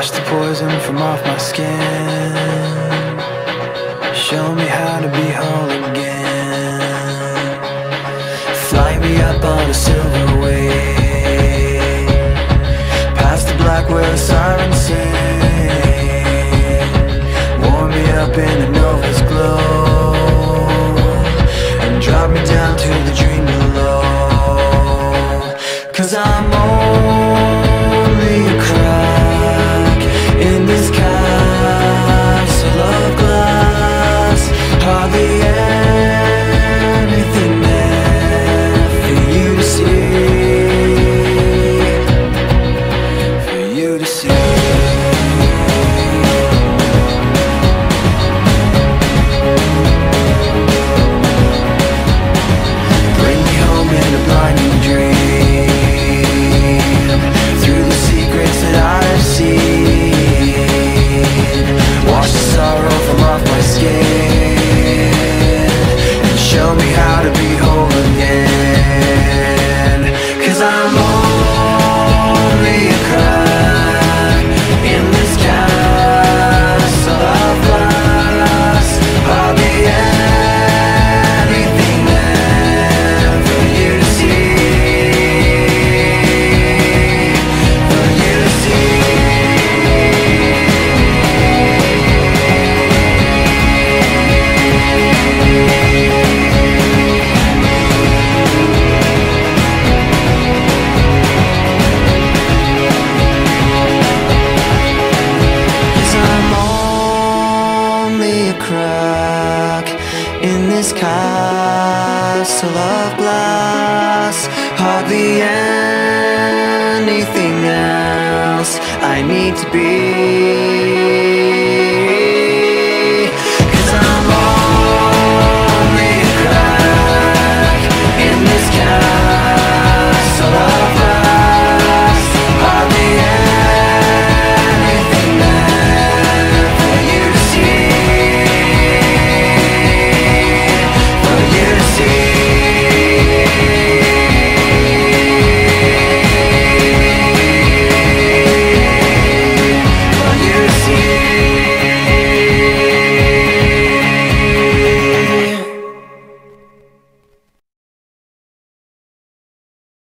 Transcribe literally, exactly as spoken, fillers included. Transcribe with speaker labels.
Speaker 1: Wash the poison from off my skin. Show me how to be whole again. Fly me up on a silver wave, past the black where the sirens sing. Warm me up in the nova's glow, and drop me down to the dream below. 'Cause I'm only a crack in this castle of glass. Hardly anything there for you to see, for you to see. Bring me home in a blinding dream, through the secrets that I've seen. Wash the sorrow from off my skin, and show me how to be whole again. 'Cause I'm only a crack in this castle of glass. Hardly anything there for you to see, for you to see. Crack in this castle of glass. Hardly anything else I need to be.